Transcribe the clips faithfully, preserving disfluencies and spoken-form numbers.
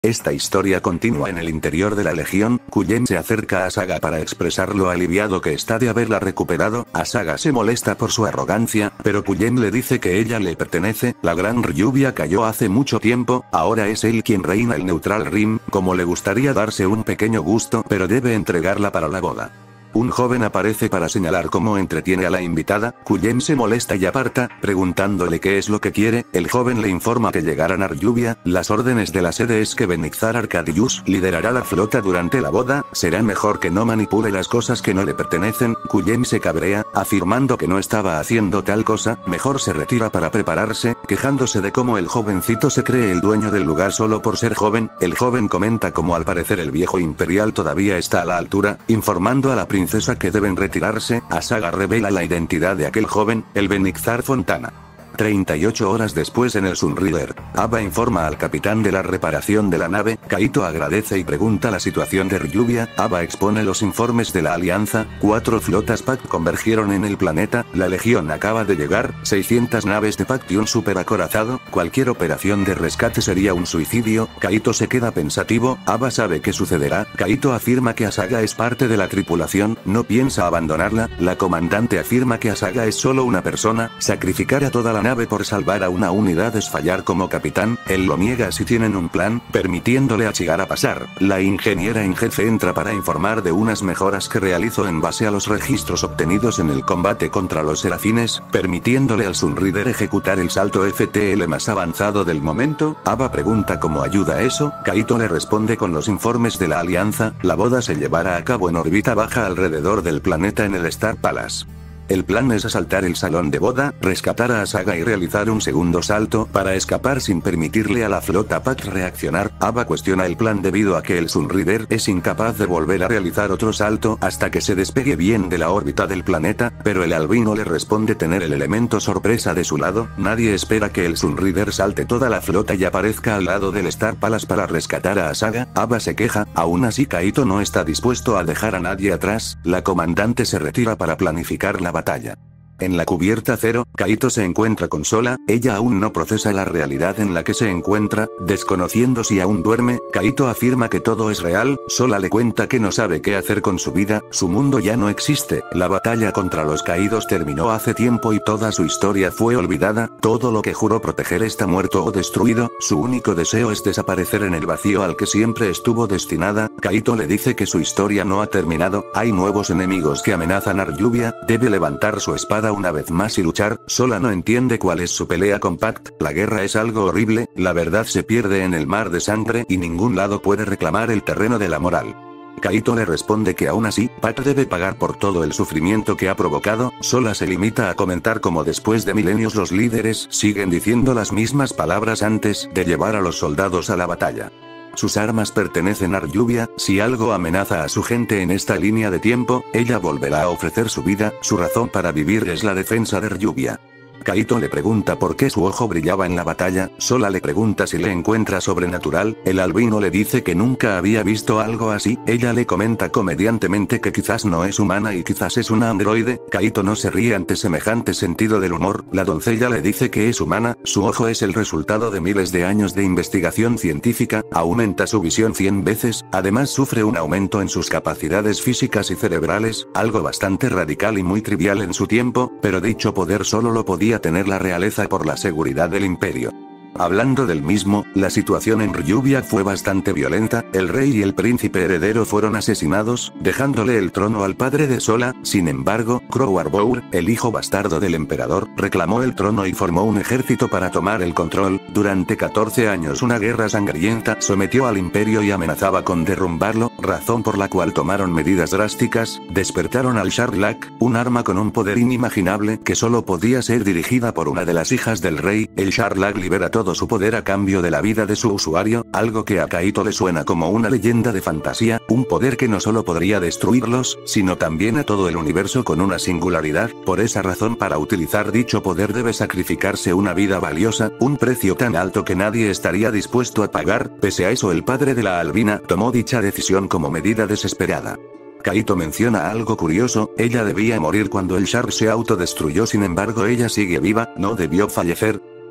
Esta historia continúa en el interior de la Legión. Kujen se acerca a Saga para expresar lo aliviado que está de haberla recuperado. Asaga se molesta por su arrogancia, pero Kujen le dice que ella le pertenece. La gran Ryubia cayó hace mucho tiempo, ahora es él quien reina el Neutral Rim, como le gustaría darse un pequeño gusto, pero debe entregarla para la boda. Un joven aparece para señalar cómo entretiene a la invitada. Kujen se molesta y aparta, preguntándole qué es lo que quiere. El joven le informa que llegarán a Ryubia. Las órdenes de la sede es que Benixar Arcadius liderará la flota durante la boda. Será mejor que no manipule las cosas que no le pertenecen. Kujen se cabrea, afirmando que no estaba haciendo tal cosa. Mejor se retira para prepararse, quejándose de cómo el jovencito se cree el dueño del lugar solo por ser joven. El joven comenta cómo al parecer el viejo imperial todavía está a la altura, informando a la princesa princesa que deben retirarse. Asaga revela la identidad de aquel joven, el Benixar Fontana. treinta y ocho horas después en el Sunrider, Aba informa al capitán de la reparación de la nave. Kaito agradece y pregunta la situación de Ryubia. Aba expone los informes de la alianza. Cuatro flotas Pact convergieron en el planeta. La legión acaba de llegar. seiscientas naves de Pact y un super acorazado. Cualquier operación de rescate sería un suicidio. Kaito se queda pensativo. Aba sabe qué sucederá. Kaito afirma que Asaga es parte de la tripulación. No piensa abandonarla. La comandante afirma que Asaga es solo una persona. Sacrificar a toda la nave por salvar a una unidad es fallar como capitán. Él lo niega si tienen un plan, permitiéndole a Chigara pasar. La ingeniera en jefe entra para informar de unas mejoras que realizó en base a los registros obtenidos en el combate contra los serafines, permitiéndole al Sunrider ejecutar el salto F T L más avanzado del momento. Aba pregunta cómo ayuda eso. Kaito le responde con los informes de la alianza. La boda se llevará a cabo en órbita baja alrededor del planeta en el Star Palace. El plan es asaltar el salón de boda, rescatar a Asaga y realizar un segundo salto para escapar sin permitirle a la flota Pact reaccionar. Aba cuestiona el plan debido a que el Sunrider es incapaz de volver a realizar otro salto hasta que se despegue bien de la órbita del planeta, pero el albino le responde tener el elemento sorpresa de su lado. Nadie espera que el Sunrider salte toda la flota y aparezca al lado del Star Palace para rescatar a Asaga. Aba se queja, aún así Kaito no está dispuesto a dejar a nadie atrás. La comandante se retira para planificar la batalla. Batalla. En la cubierta cero, Kaito se encuentra con Sola. Ella aún no procesa la realidad en la que se encuentra, desconociendo si aún duerme. Kaito afirma que todo es real. Sola le cuenta que no sabe qué hacer con su vida, su mundo ya no existe. La batalla contra los caídos terminó hace tiempo y toda su historia fue olvidada. Todo lo que juró proteger está muerto o destruido. Su único deseo es desaparecer en el vacío al que siempre estuvo destinada. Kaito le dice que su historia no ha terminado. Hay nuevos enemigos que amenazan a Ryubia. Debe levantar su espada una vez más y luchar. Sola no entiende cuál es su pelea con Pact. La guerra es algo horrible, la verdad se pierde en el mar de sangre y ningún lado puede reclamar el terreno de la moral. Kaito le responde que aún así, Pact debe pagar por todo el sufrimiento que ha provocado. Sola se limita a comentar cómo después de milenios los líderes siguen diciendo las mismas palabras antes de llevar a los soldados a la batalla. Sus armas pertenecen a Ryubia. Si algo amenaza a su gente en esta línea de tiempo, ella volverá a ofrecer su vida. Su razón para vivir es la defensa de Ryubia. Kaito le pregunta por qué su ojo brillaba en la batalla. Sola le pregunta si le encuentra sobrenatural. El albino le dice que nunca había visto algo así. Ella le comenta comediantemente que quizás no es humana y quizás es una androide. Kaito no se ríe ante semejante sentido del humor. La doncella le dice que es humana. Su ojo es el resultado de miles de años de investigación científica. Aumenta su visión cien veces. Además sufre un aumento en sus capacidades físicas y cerebrales. Algo bastante radical y muy trivial en su tiempo, pero dicho poder solo lo podía tener la realeza por la seguridad del imperio. Hablando del mismo, la situación en Ryubia fue bastante violenta. El rey y el príncipe heredero fueron asesinados, dejándole el trono al padre de Sola. Sin embargo, Crow Arbour, el hijo bastardo del emperador, reclamó el trono y formó un ejército para tomar el control. Durante catorce años una guerra sangrienta sometió al imperio y amenazaba con derrumbarlo, razón por la cual tomaron medidas drásticas. Despertaron al Sharlak, un arma con un poder inimaginable que solo podía ser dirigida por una de las hijas del rey. El Sharlak libera todo todo su poder a cambio de la vida de su usuario, algo que a Kaito le suena como una leyenda de fantasía, un poder que no solo podría destruirlos, sino también a todo el universo con una singularidad. Por esa razón, para utilizar dicho poder debe sacrificarse una vida valiosa, un precio tan alto que nadie estaría dispuesto a pagar. Pese a eso, el padre de la albina tomó dicha decisión como medida desesperada. Kaito menciona algo curioso, ella debía morir cuando el Shark se autodestruyó, sin embargo ella sigue viva, no debió fallecer.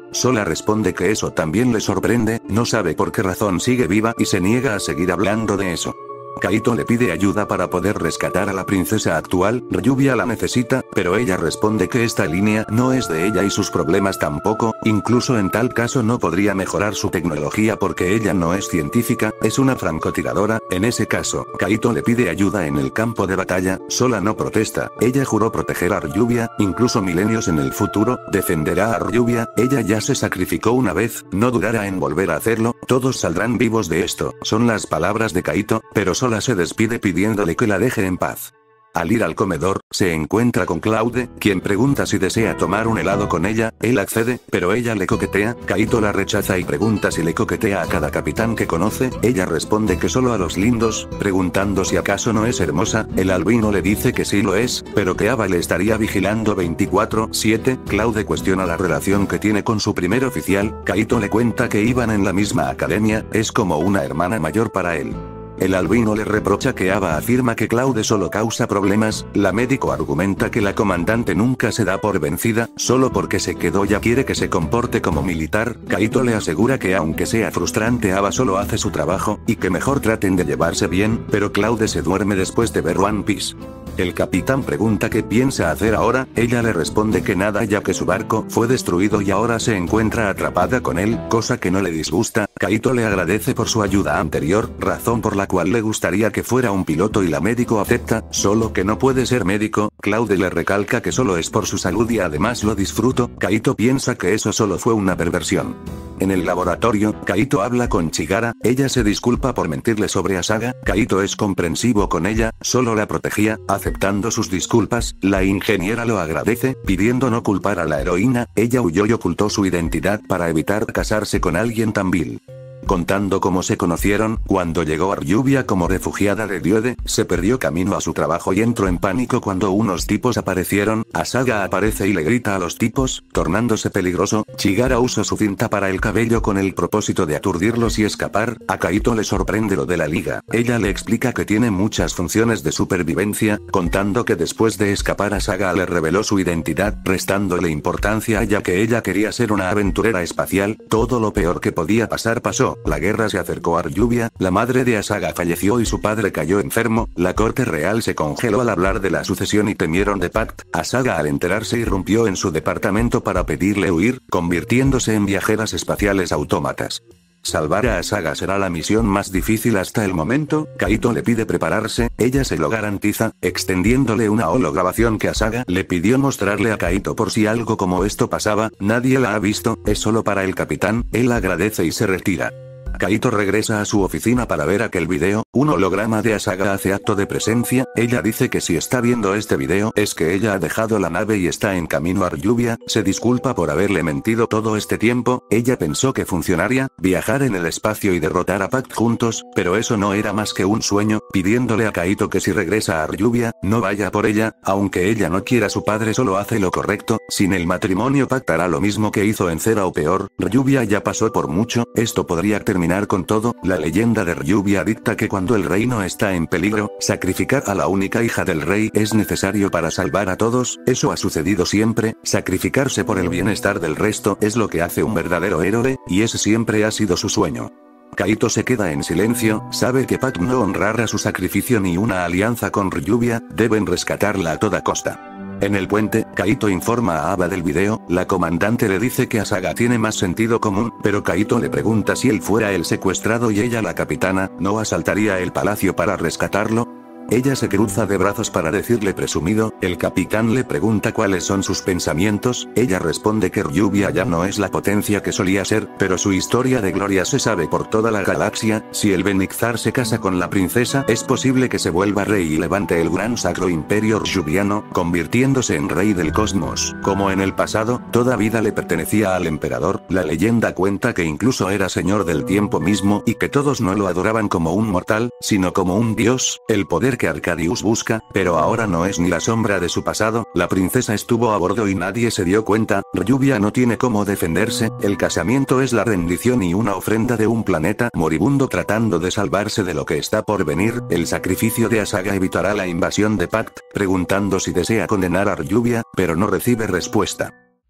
Sola responde que eso también le sorprende, no sabe por qué razón sigue viva y se niega a seguir hablando de eso. Kaito le pide ayuda para poder rescatar a la princesa actual, Ryubia la necesita, pero ella responde que esta línea no es de ella y sus problemas tampoco, incluso en tal caso no podría mejorar su tecnología porque ella no es científica, es una francotiradora. En ese caso, Kaito le pide ayuda en el campo de batalla, Sola no protesta, ella juró proteger a Ryubia, incluso milenios en el futuro, defenderá a Ryubia, ella ya se sacrificó una vez, no dudará en volver a hacerlo, todos saldrán vivos de esto, son las palabras de Kaito, pero Sola se despide pidiéndole que la deje en paz. Al ir al comedor, se encuentra con Claude, quien pregunta si desea tomar un helado con ella, él accede, pero ella le coquetea, Kaito la rechaza y pregunta si le coquetea a cada capitán que conoce, ella responde que solo a los lindos, preguntando si acaso no es hermosa, el albino le dice que sí lo es, pero que Ava le estaría vigilando veinticuatro siete, Claude cuestiona la relación que tiene con su primer oficial, Kaito le cuenta que iban en la misma academia, es como una hermana mayor para él. El albino le reprocha que Ava afirma que Claude solo causa problemas, la médico argumenta que la comandante nunca se da por vencida, solo porque se quedó ya quiere que se comporte como militar, Kaito le asegura que aunque sea frustrante Ava solo hace su trabajo, y que mejor traten de llevarse bien, pero Claude se duerme después de ver One Piece. El capitán pregunta qué piensa hacer ahora, ella le responde que nada ya que su barco fue destruido y ahora se encuentra atrapada con él, cosa que no le disgusta, Kaito le agradece por su ayuda anterior, razón por la cual le gustaría que fuera un piloto y la médico acepta, solo que no puede ser médico, Claude le recalca que solo es por su salud y además lo disfruto, Kaito piensa que eso solo fue una perversión. En el laboratorio, Kaito habla con Chigara, ella se disculpa por mentirle sobre Asaga, Kaito es comprensivo con ella, solo la protegía, aceptando sus disculpas, la ingeniera lo agradece, pidiendo no culpar a la heroína, ella huyó y ocultó su identidad para evitar casarse con alguien tan vil. Contando cómo se conocieron, cuando llegó a Ryubia como refugiada de Diode, se perdió camino a su trabajo y entró en pánico cuando unos tipos aparecieron, Asaga aparece y le grita a los tipos, tornándose peligroso, Chigara usa su cinta para el cabello con el propósito de aturdirlos y escapar, a Kaito le sorprende lo de la liga, ella le explica que tiene muchas funciones de supervivencia, contando que después de escapar Asaga le reveló su identidad, restándole importancia ya que ella quería ser una aventurera espacial, todo lo peor que podía pasar pasó. La guerra se acercó a Ryubia, la madre de Asaga falleció y su padre cayó enfermo, la corte real se congeló al hablar de la sucesión y temieron de Pact, Asaga al enterarse irrumpió en su departamento para pedirle huir, convirtiéndose en viajeras espaciales autómatas. Salvar a Asaga será la misión más difícil hasta el momento, Kaito le pide prepararse, ella se lo garantiza, extendiéndole una holograbación que Asaga le pidió mostrarle a Kaito por si algo como esto pasaba, nadie la ha visto, es solo para el capitán, él agradece y se retira. Kaito regresa a su oficina para ver aquel video, un holograma de Asaga hace acto de presencia, ella dice que si está viendo este video es que ella ha dejado la nave y está en camino a Ryubia, se disculpa por haberle mentido todo este tiempo, ella pensó que funcionaría, viajar en el espacio y derrotar a Pact juntos, pero eso no era más que un sueño, pidiéndole a Kaito que si regresa a Ryubia, no vaya por ella, aunque ella no quiera su padre solo hace lo correcto, sin el matrimonio Pact hará lo mismo que hizo en Cera o peor, Ryubia ya pasó por mucho, esto podría terminar con todo, la leyenda de Ryubia dicta que cuando el reino está en peligro, sacrificar a la única hija del rey es necesario para salvar a todos, eso ha sucedido siempre, sacrificarse por el bienestar del resto es lo que hace un verdadero héroe, y ese siempre ha sido su sueño. Kaito se queda en silencio, sabe que Pact no honrará su sacrificio ni una alianza con Ryubia, deben rescatarla a toda costa. En el puente, Kaito informa a Ava del video, la comandante le dice que Asaga tiene más sentido común, pero Kaito le pregunta si él fuera el secuestrado y ella la capitana, ¿no asaltaría el palacio para rescatarlo? Ella se cruza de brazos para decirle presumido, el capitán le pregunta cuáles son sus pensamientos, ella responde que Ryubia ya no es la potencia que solía ser, pero su historia de gloria se sabe por toda la galaxia, si el Benixar se casa con la princesa es posible que se vuelva rey y levante el gran sacro imperio ryubiano, convirtiéndose en rey del cosmos, como en el pasado, toda vida le pertenecía al emperador, la leyenda cuenta que incluso era señor del tiempo mismo y que todos no lo adoraban como un mortal, sino como un dios, el poder que Arcadius busca, pero ahora no es ni la sombra de su pasado, la princesa estuvo a bordo y nadie se dio cuenta, Ryubia no tiene cómo defenderse, el casamiento es la rendición y una ofrenda de un planeta moribundo tratando de salvarse de lo que está por venir, el sacrificio de Asaga evitará la invasión de Pact, preguntando si desea condenar a Ryubia, pero no recibe respuesta.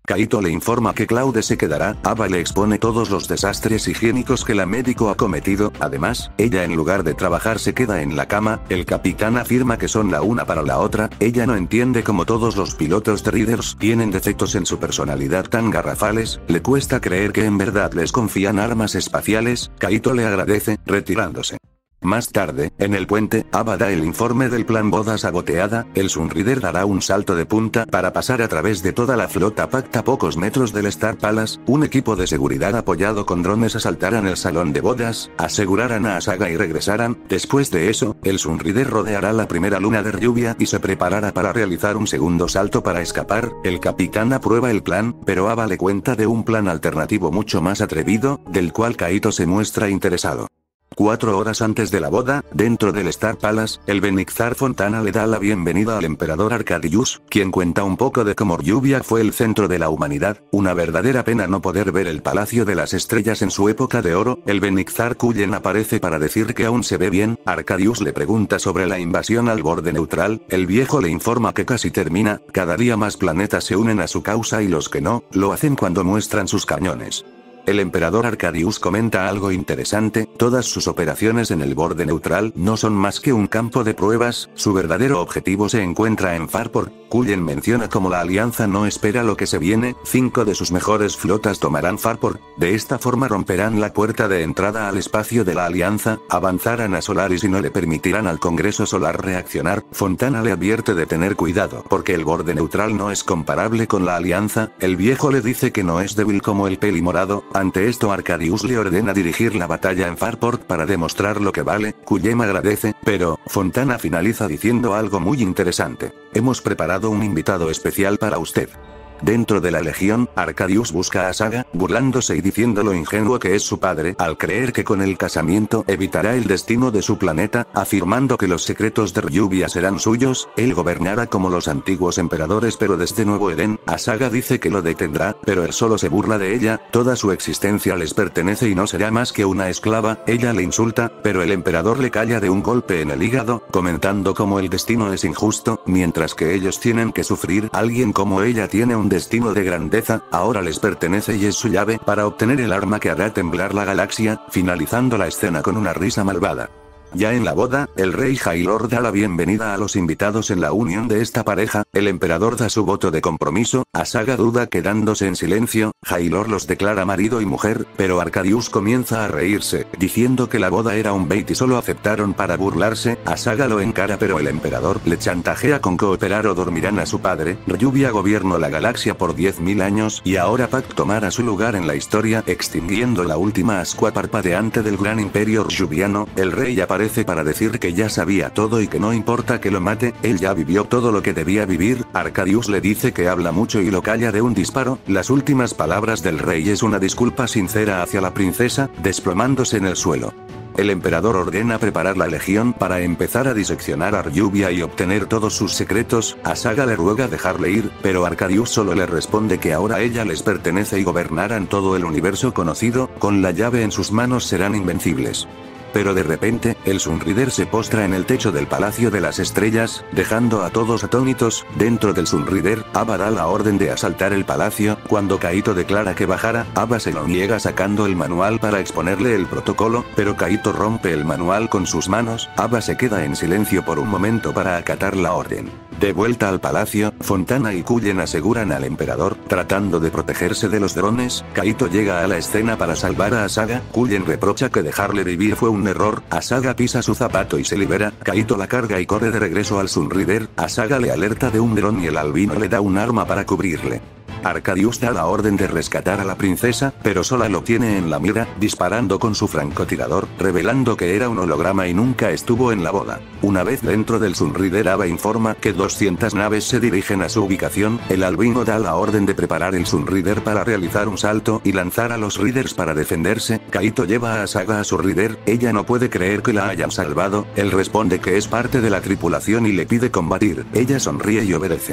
Kaito le informa que Claude se quedará, Ava le expone todos los desastres higiénicos que la médico ha cometido, además, ella en lugar de trabajar se queda en la cama, el capitán afirma que son la una para la otra, ella no entiende cómo todos los pilotos de Riders tienen defectos en su personalidad tan garrafales, le cuesta creer que en verdad les confían armas espaciales, Kaito le agradece, retirándose. Más tarde, en el puente, Ava da el informe del plan boda saboteada, el Sunrider dará un salto de punta para pasar a través de toda la flota pacta a pocos metros del Star Palace, un equipo de seguridad apoyado con drones asaltarán el salón de bodas, asegurarán a Asaga y regresarán, después de eso, el Sunrider rodeará la primera luna de lluvia y se preparará para realizar un segundo salto para escapar, el capitán aprueba el plan, pero Ava le cuenta de un plan alternativo mucho más atrevido, del cual Kaito se muestra interesado. Cuatro horas antes de la boda, dentro del Star Palace, el Benixar Fontana le da la bienvenida al emperador Arcadius, quien cuenta un poco de cómo Lluvia fue el centro de la humanidad, una verdadera pena no poder ver el Palacio de las Estrellas en su época de oro, el Benixar Cullen aparece para decir que aún se ve bien, Arcadius le pregunta sobre la invasión al borde neutral, el viejo le informa que casi termina, cada día más planetas se unen a su causa y los que no, lo hacen cuando muestran sus cañones. El emperador Arcadius comenta algo interesante, todas sus operaciones en el borde neutral no son más que un campo de pruebas, su verdadero objetivo se encuentra en Farport. Cullen menciona cómo la alianza no espera lo que se viene, cinco de sus mejores flotas tomarán Farport, de esta forma romperán la puerta de entrada al espacio de la alianza, avanzarán a Solaris y no le permitirán al Congreso Solar reaccionar. Fontana le advierte de tener cuidado porque el borde neutral no es comparable con la alianza, el viejo le dice que no es débil como el peli morado. Ante esto Arcadius le ordena dirigir la batalla en Farport para demostrar lo que vale, Cullen agradece, pero, Fontana finaliza diciendo algo muy interesante. Hemos preparado un invitado especial para usted. Dentro de la legión, Arcadius busca a Saga, burlándose y diciendo lo ingenuo que es su padre, al creer que con el casamiento evitará el destino de su planeta, afirmando que los secretos de Lluvia serán suyos, él gobernará como los antiguos emperadores pero desde Nuevo Eden, Asaga dice que lo detendrá, pero él solo se burla de ella, toda su existencia les pertenece y no será más que una esclava, ella le insulta, pero el emperador le calla de un golpe en el hígado, comentando cómo el destino es injusto, mientras que ellos tienen que sufrir, alguien como ella tiene un destino de grandeza, ahora les pertenece y es su llave para obtener el arma que hará temblar la galaxia, finalizando la escena con una risa malvada. Ya en la boda, el rey Jailor da la bienvenida a los invitados en la unión de esta pareja, el emperador da su voto de compromiso, Asaga duda quedándose en silencio, Jailor los declara marido y mujer, pero Arcadius comienza a reírse, diciendo que la boda era un bait y solo aceptaron para burlarse, Asaga lo encara pero el emperador le chantajea con cooperar o dormirán a su padre, Lluvia gobernó la galaxia por diez mil años y ahora Pact tomará su lugar en la historia, extinguiendo la última ascua parpadeante del gran imperio lluviano, el rey aparece para decir que ya sabía todo y que no importa que lo mate, él ya vivió todo lo que debía vivir, Arcadius le dice que habla mucho y lo calla de un disparo, las últimas palabras del rey es una disculpa sincera hacia la princesa, desplomándose en el suelo. El emperador ordena preparar la legión para empezar a diseccionar a Lluvia y obtener todos sus secretos, Asaga le ruega dejarle ir, pero Arcadius solo le responde que ahora ella les pertenece y gobernarán todo el universo conocido, con la llave en sus manos serán invencibles. Pero de repente, el Sunrider se postra en el techo del Palacio de las Estrellas, dejando a todos atónitos. Dentro del Sunrider, Ava da la orden de asaltar el palacio, cuando Kaito declara que bajara, Ava se lo niega sacando el manual para exponerle el protocolo, pero Kaito rompe el manual con sus manos, Ava se queda en silencio por un momento para acatar la orden. De vuelta al palacio, Fontana y Cullen aseguran al emperador, tratando de protegerse de los drones, Kaito llega a la escena para salvar a Asaga, Cullen reprocha que dejarle vivir fue un error, Asaga pisa su zapato y se libera, Kaito la carga y corre de regreso al Sunrider, Asaga le alerta de un dron y el albino le da un arma para cubrirle. Arcadius da la orden de rescatar a la princesa, pero sola lo tiene en la mira, disparando con su francotirador, revelando que era un holograma y nunca estuvo en la boda. Una vez dentro del Sunrider, Ava informa que doscientas naves se dirigen a su ubicación, el albino da la orden de preparar el Sunrider para realizar un salto y lanzar a los Riders para defenderse, Kaito lleva a Asaga a su Rider, ella no puede creer que la hayan salvado, él responde que es parte de la tripulación y le pide combatir, ella sonríe y obedece.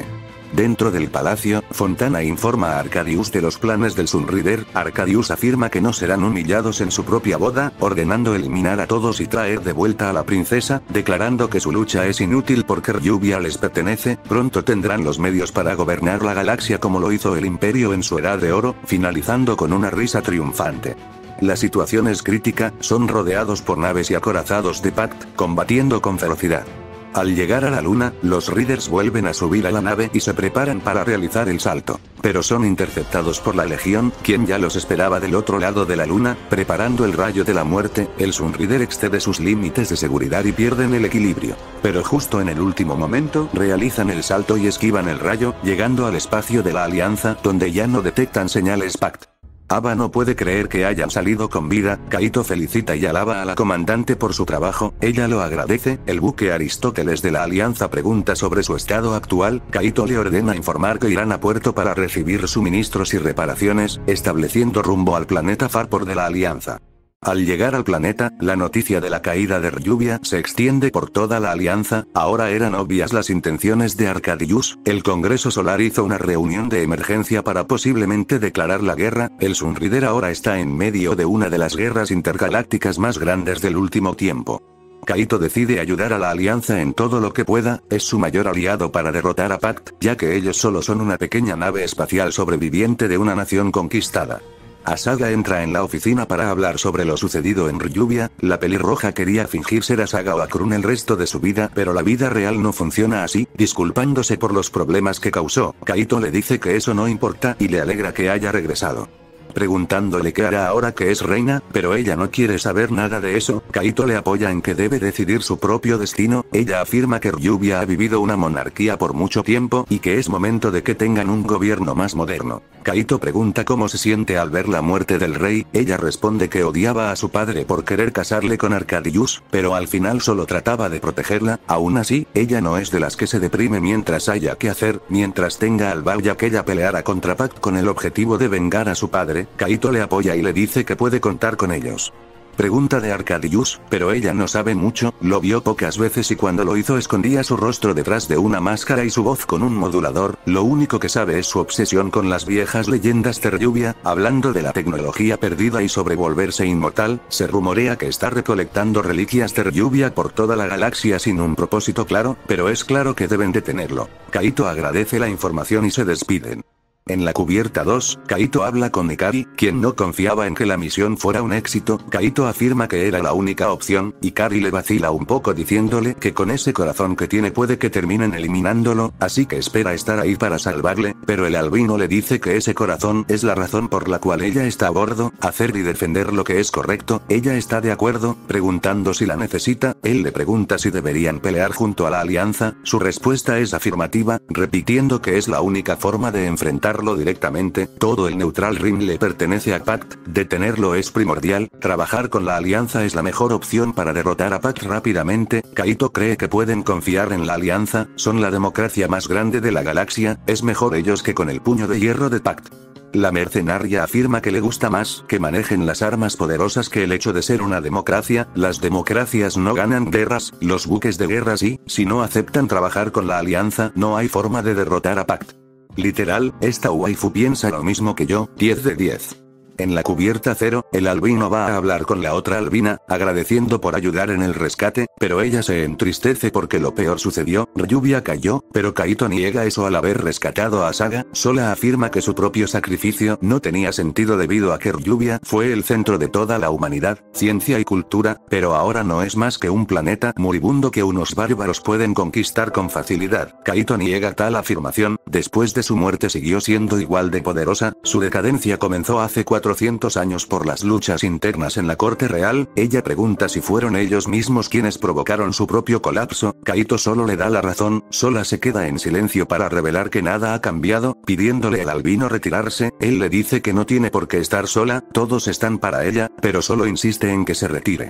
Dentro del palacio, Fontana informa a Arcadius de los planes del Sunrider. Arcadius afirma que no serán humillados en su propia boda, ordenando eliminar a todos y traer de vuelta a la princesa, declarando que su lucha es inútil porque Ryuvia les pertenece. Pronto tendrán los medios para gobernar la galaxia como lo hizo el Imperio en su Edad de Oro, finalizando con una risa triunfante. La situación es crítica, son rodeados por naves y acorazados de Pact, combatiendo con ferocidad. Al llegar a la luna, los Riders vuelven a subir a la nave y se preparan para realizar el salto. Pero son interceptados por la Legión, quien ya los esperaba del otro lado de la luna, preparando el rayo de la muerte. El Sunrider excede sus límites de seguridad y pierden el equilibrio. Pero justo en el último momento, realizan el salto y esquivan el rayo, llegando al espacio de la Alianza, donde ya no detectan señales Pact. Ava no puede creer que hayan salido con vida. Kaito felicita y alaba a la comandante por su trabajo, ella lo agradece. El buque Aristóteles de la Alianza pregunta sobre su estado actual. Kaito le ordena informar que irán a puerto para recibir suministros y reparaciones, estableciendo rumbo al planeta Farpor de la Alianza. Al llegar al planeta, la noticia de la caída de Ryuvia se extiende por toda la Alianza. Ahora eran obvias las intenciones de Arcadius. El Congreso Solar hizo una reunión de emergencia para posiblemente declarar la guerra. El Sunrider ahora está en medio de una de las guerras intergalácticas más grandes del último tiempo. Kaito decide ayudar a la Alianza en todo lo que pueda, es su mayor aliado para derrotar a Pact, ya que ellos solo son una pequeña nave espacial sobreviviente de una nación conquistada. Asaga entra en la oficina para hablar sobre lo sucedido en Ryuvia. La pelirroja quería fingir ser Asaga o Akrun el resto de su vida, pero la vida real no funciona así. Disculpándose por los problemas que causó, Kaito le dice que eso no importa y le alegra que haya regresado. Preguntándole qué hará ahora que es reina, pero ella no quiere saber nada de eso. Kaito le apoya en que debe decidir su propio destino. Ella afirma que Ryuvia ha vivido una monarquía por mucho tiempo y que es momento de que tengan un gobierno más moderno. Kaito pregunta cómo se siente al ver la muerte del rey. Ella responde que odiaba a su padre por querer casarle con Arcadius, pero al final solo trataba de protegerla. Aún así, ella no es de las que se deprime mientras haya que hacer. Mientras tenga al Val, ya que ella peleará contra Pact con el objetivo de vengar a su padre. Kaito le apoya y le dice que puede contar con ellos. Pregunta de Arcadius, pero ella no sabe mucho, lo vio pocas veces y cuando lo hizo escondía su rostro detrás de una máscara y su voz con un modulador. Lo único que sabe es su obsesión con las viejas leyendas de Ryuvia, hablando de la tecnología perdida y sobre volverse inmortal. Se rumorea que está recolectando reliquias de Ryuvia por toda la galaxia sin un propósito claro, pero es claro que deben detenerlo. Kaito agradece la información y se despiden. En la cubierta dos, Kaito habla con Ikari, quien no confiaba en que la misión fuera un éxito. Kaito afirma que era la única opción, Ikari le vacila un poco diciéndole que con ese corazón que tiene puede que terminen eliminándolo, así que espera estar ahí para salvarle, pero el albino le dice que ese corazón es la razón por la cual ella está a bordo, hacer y defender lo que es correcto. Ella está de acuerdo, preguntando si la necesita. Él le pregunta si deberían pelear junto a la Alianza. Su respuesta es afirmativa, repitiendo que es la única forma de enfrentar directamente. Todo el Neutral Rim le pertenece a Pact, detenerlo es primordial, trabajar con la Alianza es la mejor opción para derrotar a Pact rápidamente. Kaito cree que pueden confiar en la Alianza, son la democracia más grande de la galaxia, es mejor ellos que con el puño de hierro de Pact. La mercenaria afirma que le gusta más que manejen las armas poderosas que el hecho de ser una democracia. Las democracias no ganan guerras, los buques de guerra sí, si no aceptan trabajar con la Alianza no hay forma de derrotar a Pact. Literal, esta waifu piensa lo mismo que yo, diez de diez. En la cubierta cero, el albino va a hablar con la otra albina, agradeciendo por ayudar en el rescate, pero ella se entristece porque lo peor sucedió, Ryuvia cayó, pero Kaito niega eso al haber rescatado a Saga, sola afirma que su propio sacrificio no tenía sentido debido a que Ryuvia fue el centro de toda la humanidad, ciencia y cultura, pero ahora no es más que un planeta moribundo que unos bárbaros pueden conquistar con facilidad. Kaito niega tal afirmación, después de su muerte siguió siendo igual de poderosa, su decadencia comenzó hace cuatro cuatrocientos años por las luchas internas en la corte real. Ella pregunta si fueron ellos mismos quienes provocaron su propio colapso. Kaito solo le da la razón, sola se queda en silencio para revelar que nada ha cambiado, pidiéndole al albino retirarse. Él le dice que no tiene por qué estar sola, todos están para ella, pero solo insiste en que se retire.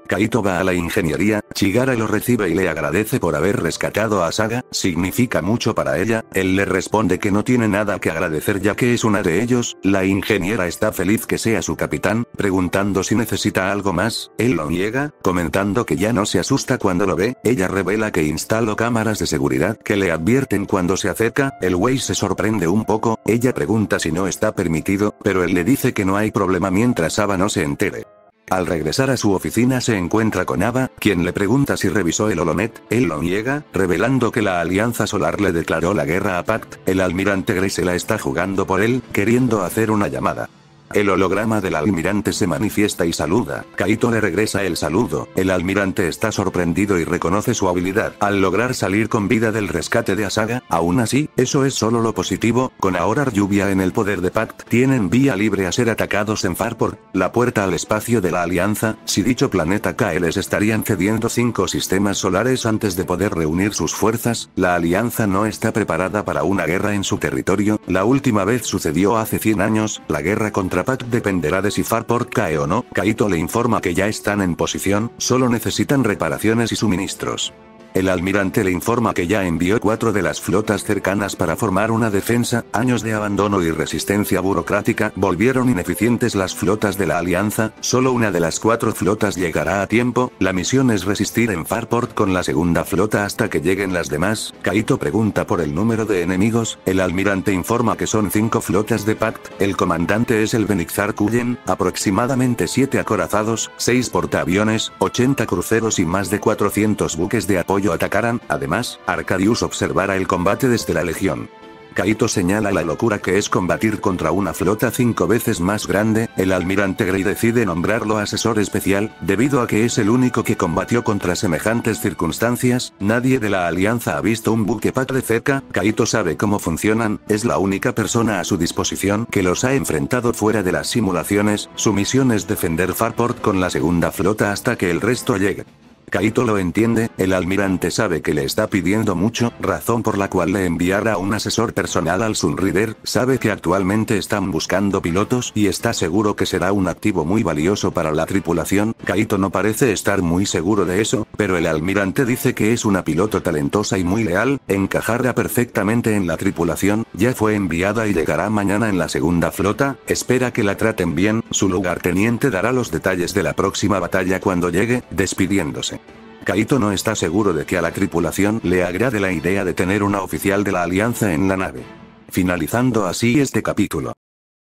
Kaito va a la ingeniería, Chigara lo recibe y le agradece por haber rescatado a Saga, significa mucho para ella, él le responde que no tiene nada que agradecer ya que es una de ellos, la ingeniera está feliz que sea su capitán, preguntando si necesita algo más, él lo niega, comentando que ya no se asusta cuando lo ve, ella revela que instaló cámaras de seguridad que le advierten cuando se acerca, el güey se sorprende un poco, ella pregunta si no está permitido, pero él le dice que no hay problema mientras Ava no se entere. Al regresar a su oficina se encuentra con Ava, quien le pregunta si revisó el holonet, él lo niega, revelando que la Alianza Solar le declaró la guerra a Pact, el almirante Grey se la está jugando por él, queriendo hacer una llamada. El holograma del almirante se manifiesta y saluda, Kaito le regresa el saludo, el almirante está sorprendido y reconoce su habilidad al lograr salir con vida del rescate de Asaga, aún así, eso es solo lo positivo, con ahora lluvia en el poder de Pact, tienen vía libre a ser atacados en Farport, la puerta al espacio de la Alianza, si dicho planeta cae les estarían cediendo cinco sistemas solares antes de poder reunir sus fuerzas, la Alianza no está preparada para una guerra en su territorio, la última vez sucedió hace cien años, la guerra contra Pact dependerá de si Farport cae o no, Kaito le informa que ya están en posición, solo necesitan reparaciones y suministros. El almirante le informa que ya envió cuatro de las flotas cercanas para formar una defensa, años de abandono y resistencia burocrática volvieron ineficientes las flotas de la Alianza, solo una de las cuatro flotas llegará a tiempo, la misión es resistir en Farport con la segunda flota hasta que lleguen las demás, Kaito pregunta por el número de enemigos, el almirante informa que son cinco flotas de Pact, el comandante es el Benixar Kuyen, aproximadamente siete acorazados, seis portaaviones, ochenta cruceros y más de cuatrocientos buques de apoyo atacarán, además, Arcadius observará el combate desde la legión. Kaito señala la locura que es combatir contra una flota cinco veces más grande, el almirante Grey decide nombrarlo asesor especial, debido a que es el único que combatió contra semejantes circunstancias, nadie de la Alianza ha visto un buque Pact de cerca, Kaito sabe cómo funcionan, es la única persona a su disposición que los ha enfrentado fuera de las simulaciones, su misión es defender Farport con la segunda flota hasta que el resto llegue. Kaito lo entiende, el almirante sabe que le está pidiendo mucho, razón por la cual le enviará un asesor personal al Sunrider, sabe que actualmente están buscando pilotos y está seguro que será un activo muy valioso para la tripulación, Kaito no parece estar muy seguro de eso, pero el almirante dice que es una piloto talentosa y muy leal, encajará perfectamente en la tripulación, ya fue enviada y llegará mañana en la segunda flota, espera que la traten bien, su lugarteniente dará los detalles de la próxima batalla cuando llegue, despidiéndose. Kaito no está seguro de que a la tripulación le agrade la idea de tener una oficial de la Alianza en la nave. Finalizando así este capítulo.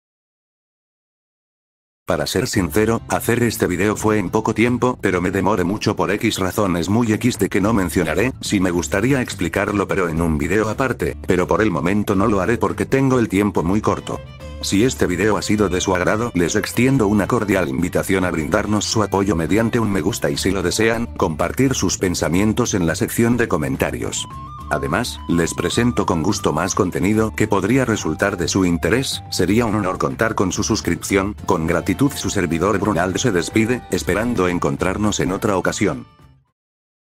Para ser sincero, hacer este video fue en poco tiempo, pero me demoré mucho por X razones muy X de que no mencionaré, sí me gustaría explicarlo pero en un video aparte, pero por el momento no lo haré porque tengo el tiempo muy corto. Si este video ha sido de su agrado, les extiendo una cordial invitación a brindarnos su apoyo mediante un me gusta y si lo desean, compartir sus pensamientos en la sección de comentarios. Además, les presento con gusto más contenido que podría resultar de su interés, sería un honor contar con su suscripción, con gratitud su servidor Brunaldo se despide, esperando encontrarnos en otra ocasión.